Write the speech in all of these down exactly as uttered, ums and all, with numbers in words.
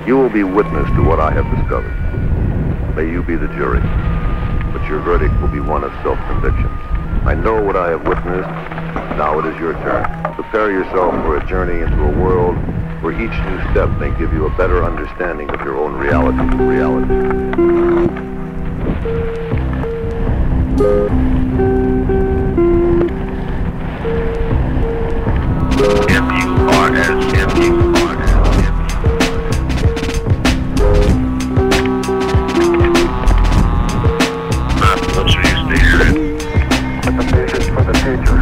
You will be witness to what I have discovered. May you be the jury, but your verdict will be one of self-conviction. I know what I have witnessed. Now it is your turn. Prepare yourself for a journey into a world where each new step may give you a better understanding of your own reality. Reality. M U R S, M U R S, I'm sure you stay here. The vision for the future.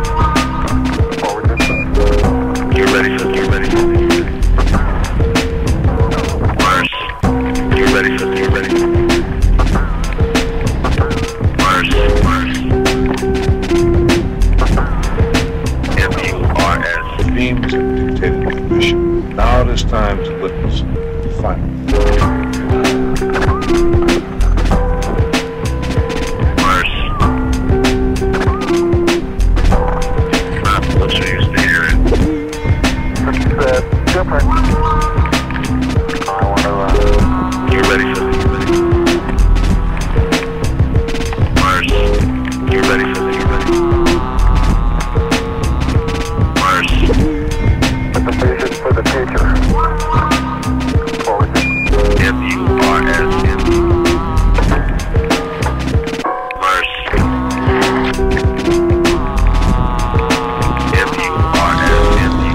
You're ready for you're ready for Mars. You're ready for you're ready. Mars, Mars. M U R S. The beams have dictated the mission. Now it is time to witness the final. Mars. I'm sure you stay here. Different. I want to, uh... You're ready for this, you're ready. Mars. You're ready for this, you're ready. Mars. With the vision for the future. Forward. M U R S, M U. Mars. M U R S, M U.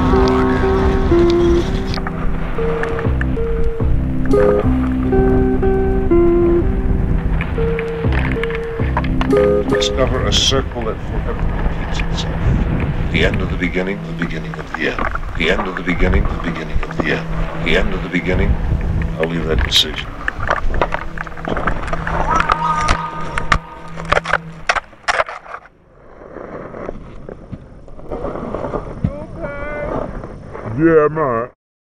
Discover a circle that forever repeats itself. The end of the beginning, the beginning of the end. The end of the beginning, the beginning of the end. The end of the beginning, I'll leave that decision. Yeah, man.